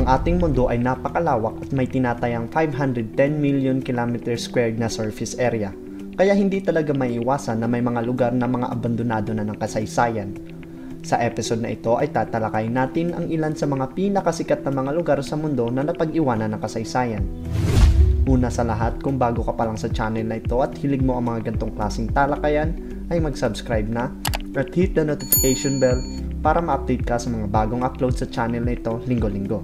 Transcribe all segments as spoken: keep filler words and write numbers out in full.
Ang ating mundo ay napakalawak at may tinatayang five hundred ten million kilometers squared na surface area. Kaya hindi talaga maiiwasan na may mga lugar na mga abandonado na ng kasaysayan. Sa episode na ito ay tatalakayin natin ang ilan sa mga pinakasikat na mga lugar sa mundo na napag-iwanan ng kasaysayan. Una sa lahat, kung bago ka pa lang sa channel na ito at hilig mo ang mga gantong klaseng talakayan, ay mag-subscribe na at hit the notification bell para ma-update ka sa mga bagong upload sa channel na ito linggo-linggo.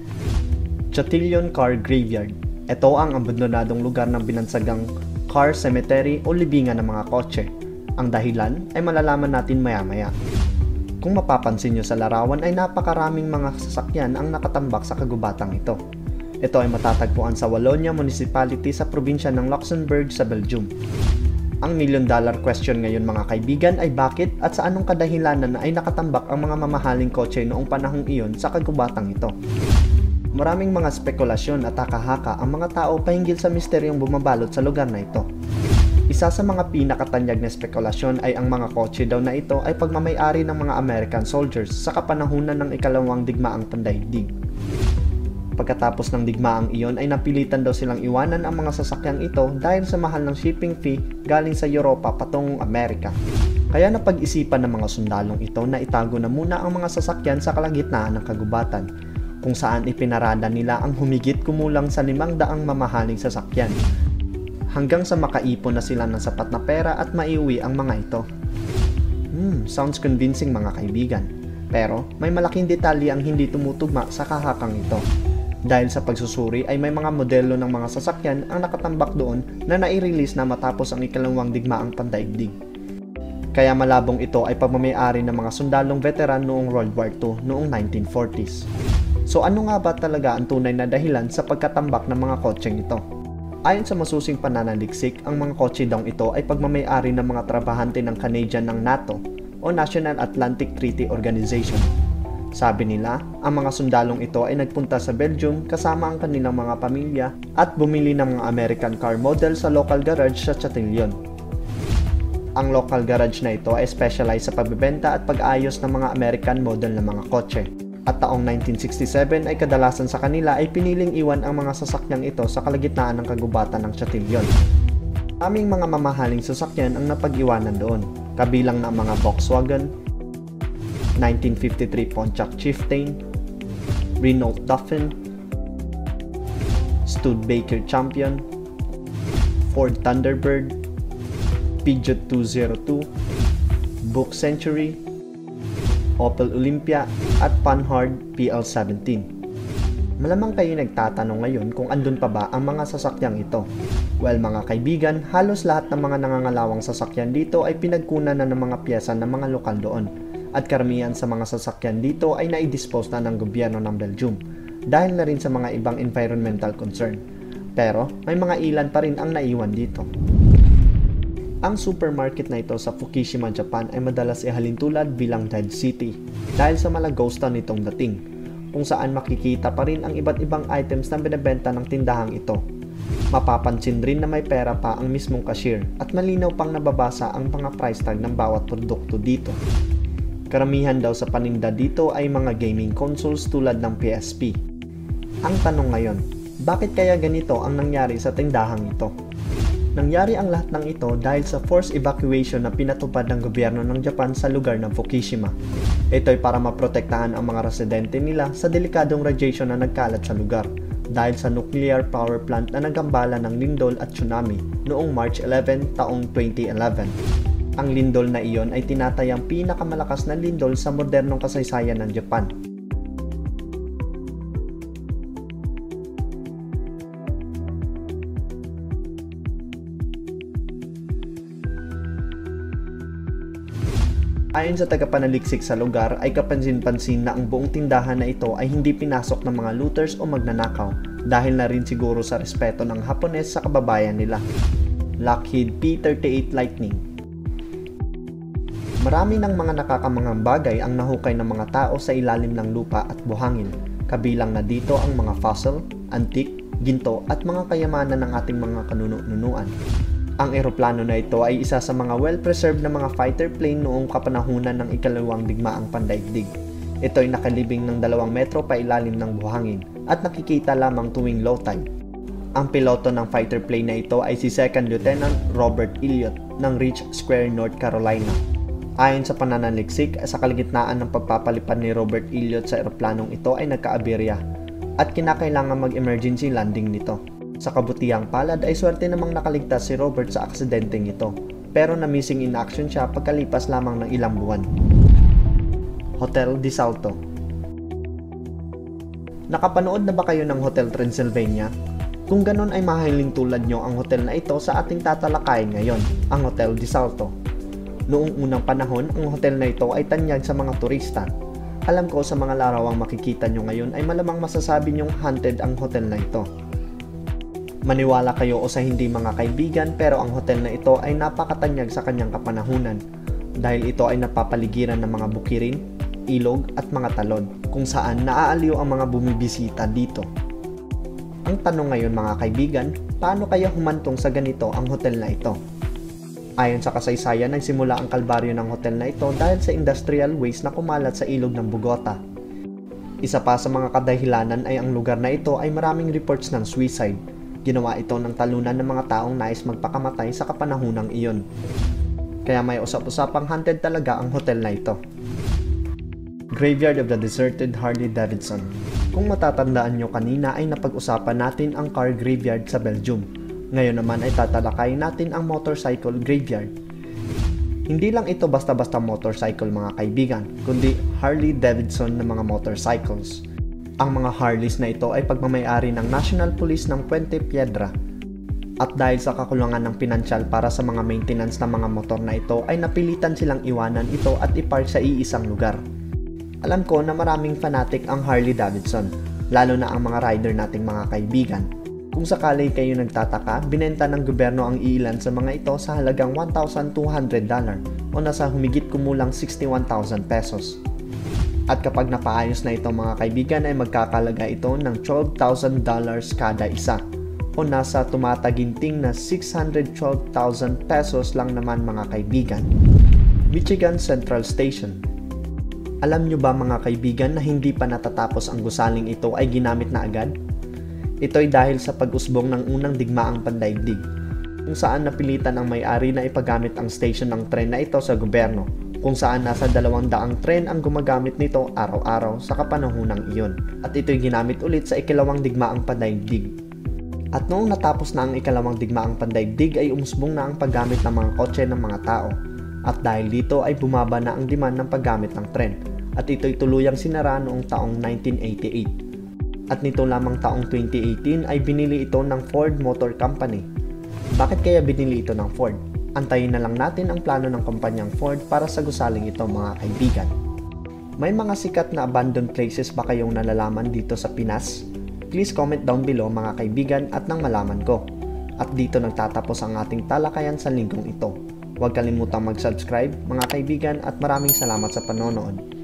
Chatillon Car Graveyard. Ito ang abandonadong lugar ng binansagang car cemetery o libingan ng mga kotse. Ang dahilan ay malalaman natin maya-maya. Kung mapapansin nyo sa larawan ay napakaraming mga sasakyan ang nakatambak sa kagubatang ito. Ito ay matatagpuan sa Wallonia Municipality sa probinsya ng Luxembourg sa Belgium. Ang million dollar question ngayon mga kaibigan ay bakit at sa anong kadahilanan ay nakatambak ang mga mamahaling kotse noong panahong iyon sa kagubatang ito. Maraming mga spekulasyon at haka-haka ang mga tao pahinggil sa misteryong bumabalot sa lugar na ito. Isa sa mga pinakatanyag na spekulasyon ay ang mga kotse daw na ito ay pagmamay-ari ng mga American soldiers sa kapanahunan ng ikalawang digmaang pandaigdig. Pagkatapos ng digmaang iyon ay napilitan daw silang iwanan ang mga sasakyang ito dahil sa mahal ng shipping fee galing sa Europa patungong Amerika. Kaya napag-isipan ng mga sundalong ito na itago na muna ang mga sasakyan sa kalagitnaan ng kagubatan, kung saan ipinarada nila ang humigit kumulang sa limang daang mamahaling sasakyan, hanggang sa makaipon na sila ng sapat na pera at maiuwi ang mga ito. Hmm, sounds convincing mga kaibigan. Pero may malaking detalye ang hindi tumutugma sa kahakang ito. Dahil sa pagsusuri ay may mga modelo ng mga sasakyan ang nakatambak doon na nai-release na matapos ang ikalawang digmaang pandaigdig. Kaya malabong ito ay pagmamay-ari ng mga sundalong veteran noong World War Two noong nineteen forties. So ano nga ba talaga ang tunay na dahilan sa pagkatambak ng mga kotseng ito? Ayon sa masusing pananaliksik, ang mga kotse daw ito ay pagmamay-ari ng mga trabahante ng Canadian ng NATO o National Atlantic Treaty Organization. Sabi nila, ang mga sundalong ito ay nagpunta sa Belgium kasama ang kanilang mga pamilya at bumili ng mga American car model sa local garage sa Chatillon. Ang local garage na ito ay specialized sa pagbebenta at pag-ayos ng mga American model na mga kotse. At taong nineteen sixty-seven ay kadalasan sa kanila ay piniling iwan ang mga sasakyang ito sa kalagitnaan ng kagubatan ng Chatillon. Aming mga mamahaling sasakyan ang napag-iwanan doon, kabilang na ang mga Volkswagen, nineteen fifty-three Pontiac Chieftain, Renault Dauphine, Studebaker Champion, Ford Thunderbird, Peugeot two oh two, Buick Century, Opel Olympia at Panhard P L seventeen. Malamang kayo nagtatanong ngayon kung andun pa ba ang mga sasakyang ito. Well mga kaibigan, halos lahat ng mga nangangalawang sasakyan dito ay pinagkunan na ng mga piyesa ng mga lokal doon. At karamihan sa mga sasakyan dito ay nai-dispose na ng gobyerno ng Belgium dahil na rin sa mga ibang environmental concern. Pero may mga ilan pa rin ang naiwan dito. Ang supermarket na ito sa Fukushima, Japan ay madalas ihalintulad bilang Dead City dahil sa mala ghost town nitong dating, kung saan makikita pa rin ang iba't ibang items na binebenta ng tindahang ito. Mapapansin rin na may pera pa ang mismong cashier at malinaw pang nababasa ang mga price tag ng bawat produkto dito. Karamihan daw sa paninda dito ay mga gaming consoles tulad ng P S P. Ang tanong ngayon, bakit kaya ganito ang nangyari sa tindahang ito? Nangyari ang lahat ng ito dahil sa forced evacuation na pinatupad ng gobyerno ng Japan sa lugar ng Fukushima. Ito ay para maprotektahan ang mga residente nila sa delikadong radiation na nagkalat sa lugar dahil sa nuclear power plant na nagambala ng lindol at tsunami noong March eleventh taong twenty eleven. Ang lindol na iyon ay tinatayang pinakamalakas na lindol sa modernong kasaysayan ng Japan. Ayon sa tagapanaliksik sa lugar ay kapansin-pansin na ang buong tindahan na ito ay hindi pinasok ng mga looters o magnanakaw dahil na rin siguro sa respeto ng Hapones sa kababayan nila. Lockheed P thirty-eight Lightning. Marami ng mga nakakamangang bagay ang nahukay ng mga tao sa ilalim ng lupa at buhangin, kabilang na dito ang mga fossil, antique, ginto at mga kayamanan ng ating mga kanuno-nunuan. Ang eroplano na ito ay isa sa mga well-preserved na mga fighter plane noong kapanahunan ng ikalawang digmaang pandaigdig. Ito ay nakalibing ng dalawang metro pa ilalim ng buhangin at nakikita lamang tuwing low tide. Ang piloto ng fighter plane na ito ay si Second Lieutenant Robert Elliott ng Rich Square, North Carolina. Ayon sa pananaliksik, sa kalagitnaan ng pagpapalipad ni Robert Elliott sa eroplanong ito ay nagkaaberya at kinakailangan mag-emergency landing nito. Sa kabutihang palad ay swerte namang nakaligtas si Robert sa aksidenteng ito, pero na-missing in action siya pagkalipas lamang ng ilang buwan. Hotel de Salto. Nakapanood na ba kayo ng Hotel Transylvania? Kung ganon ay mahiling tulad nyo ang hotel na ito sa ating tatalakayin ngayon, ang Hotel de Salto. Noong unang panahon, ang hotel na ito ay tanyag sa mga turista. Alam ko sa mga larawang makikita nyo ngayon ay malamang masasabi nyong haunted ang hotel na ito. Maniwala kayo o sa hindi mga kaibigan, pero ang hotel na ito ay napakatanyag sa kanyang kapanahunan dahil ito ay napapaligiran ng mga bukirin, ilog at mga talon kung saan naaaliw ang mga bumibisita dito. Ang tanong ngayon mga kaibigan, paano kaya humantong sa ganito ang hotel na ito? Ayon sa kasaysayan, nagsimula ang kalbaryo ng hotel na ito dahil sa industrial waste na kumalat sa ilog ng Bogota. Isa pa sa mga kadahilanan ay ang lugar na ito ay maraming reports ng suicide. Ginawa ito ng talunan ng mga taong nais magpakamatay sa kapanahunang iyon. Kaya may usap-usapang haunted talaga ang hotel na ito. Graveyard of the Deserted Harley-Davidson. Kung matatandaan nyo kanina ay napag-usapan natin ang car graveyard sa Belgium. Ngayon naman ay tatalakayin natin ang motorcycle graveyard. Hindi lang ito basta-basta motorcycle mga kaibigan, kundi Harley-Davidson na mga motorcycles. Ang mga Harleys na ito ay pagmamayari ng National Police ng Puente Piedra. At dahil sa kakulangan ng pinansyal para sa mga maintenance ng mga motor na ito ay napilitan silang iwanan ito at ipark sa iisang lugar. Alam ko na maraming fanatic ang Harley-Davidson, lalo na ang mga rider nating mga kaibigan. Kung sakali kayo nagtataka, binenta ng gobyerno ang iilan sa mga ito sa halagang one thousand two hundred dollars o nasa humigit kumulang sixty-one thousand pesos. At kapag napaayos na ito mga kaibigan ay magkakalaga ito ng twelve thousand dollars kada isa o nasa tumataginting na six hundred twelve thousand pesos lang naman mga kaibigan. Michigan Central Station. Alam nyo ba mga kaibigan na hindi pa natatapos ang gusaling ito ay ginamit na agad? Ito'y dahil sa pag-usbong ng unang digmaang pandaigdig, kung saan napilitan ang may-ari na ipagamit ang station ng tren na ito sa gobyerno, kung saan nasa dalawang daang tren ang gumagamit nito araw-araw sa kapanahunang iyon, at ito'y ginamit ulit sa ikalawang digmaang pandaigdig. At noong natapos na ang ikalawang digmaang pandaigdig ay umusbong na ang paggamit ng mga kotse ng mga tao, at dahil dito ay bumaba na ang demand ng paggamit ng tren, at ito'y tuluyang sinara noong taong nineteen eighty-eight. At nito lamang taong twenty eighteen ay binili ito ng Ford Motor Company. Bakit kaya binili ito ng Ford? Antayin na lang natin ang plano ng kumpanyang Ford para sa gusaling ito mga kaibigan. May mga sikat na abandoned places ba kayong nalalaman dito sa Pinas? Please comment down below mga kaibigan at nang malaman ko. At dito nagtatapos ang ating talakayan sa linggong ito. Huwag kalimutang mag-subscribe mga kaibigan at maraming salamat sa panonood.